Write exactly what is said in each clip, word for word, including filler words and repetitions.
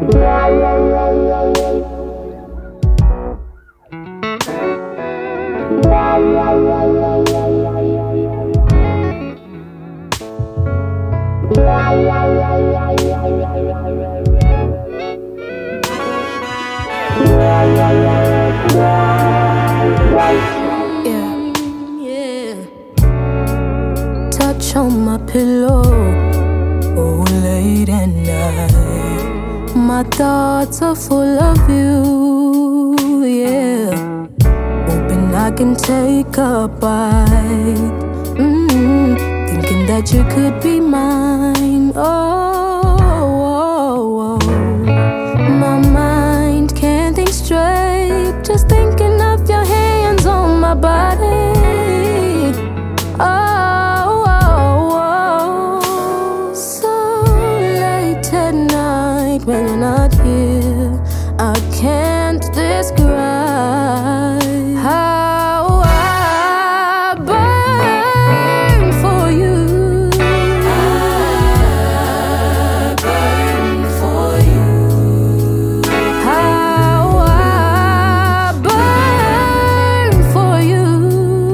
Touch on my pillow, oh, late at night. My thoughts are full of you, yeah. Hoping I can take a bite, mm-hmm. Thinking that you could be mine, oh, oh, oh. My mind can't think straight, just thinking of your hands on my body, oh. When you're not here, I can't describe how I burn for you. I burn for you. How I burn for you.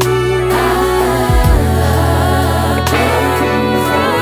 I burn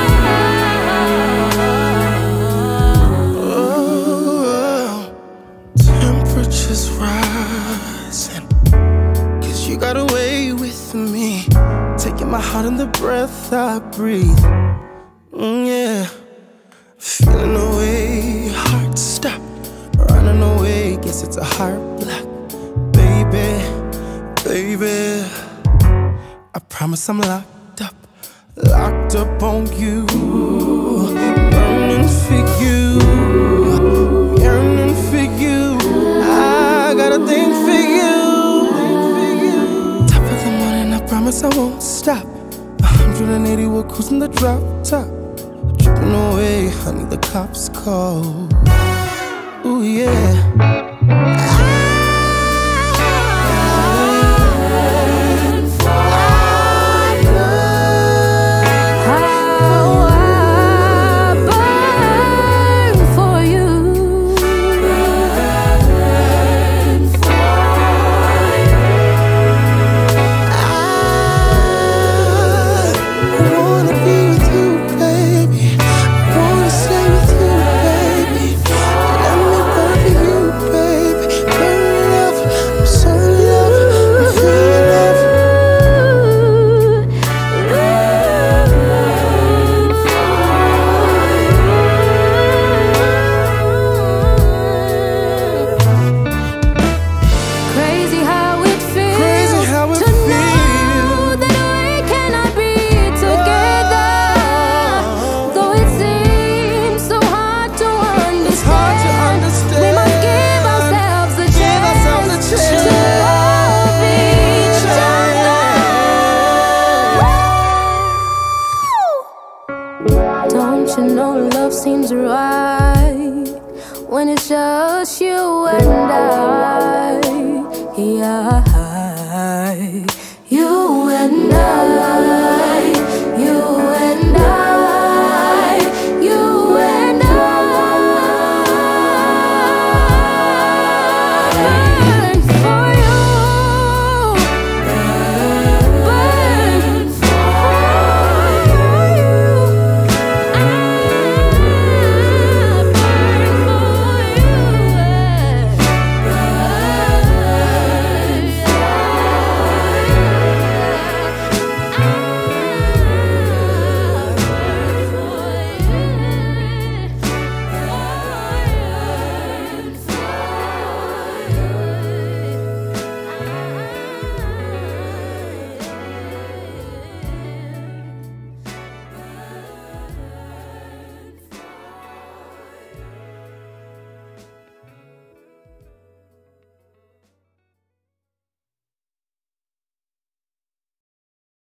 Temperature's rising, 'cause you got away with me, taking my heart and the breath I breathe. Mm, yeah, feeling away, heart stop, running away, guess it's a heart block. Baby, baby, I promise I'm locked up, locked up on you, burning for you, yearning for you. I got a thing for you. Top of the morning, I promise I won't stop. one hundred eighty, we're cruising the drop top. Dripping away, honey, the cops call. Ooh, yeah. Don't you know love seems right when it's just you and I, yeah.